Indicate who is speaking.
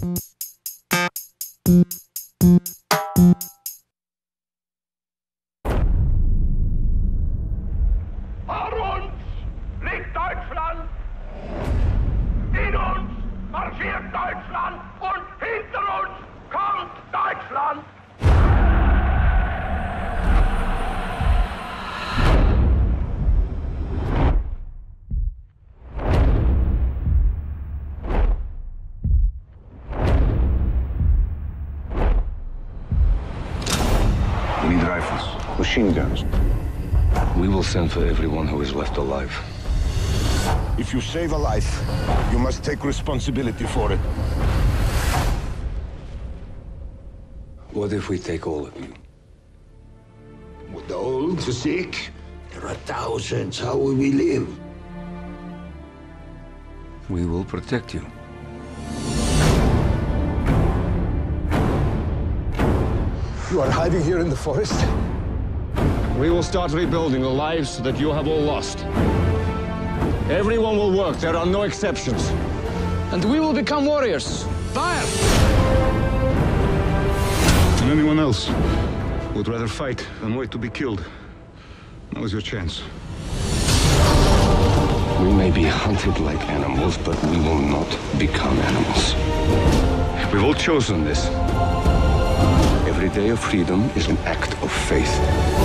Speaker 1: Vor uns liegt Deutschland, in uns marschiert Deutschland und hinter uns kommt Deutschland.
Speaker 2: We need rifles, machine guns.
Speaker 3: We will send for everyone who is left alive.
Speaker 2: If you save a life, you must take responsibility for it.
Speaker 3: What if we take all of you?
Speaker 4: With the old, the sick, there are thousands. How will we live?
Speaker 3: We will protect you.
Speaker 2: You are hiding here in the forest?
Speaker 5: We will start rebuilding the lives that you have all lost. Everyone will work, there are no exceptions. And we will become warriors. Fire!
Speaker 6: And anyone else would rather fight than wait to be killed. Now is your chance.
Speaker 3: We may be hunted like animals, but we will not become animals. We've all chosen this. Every day of freedom is an act of faith.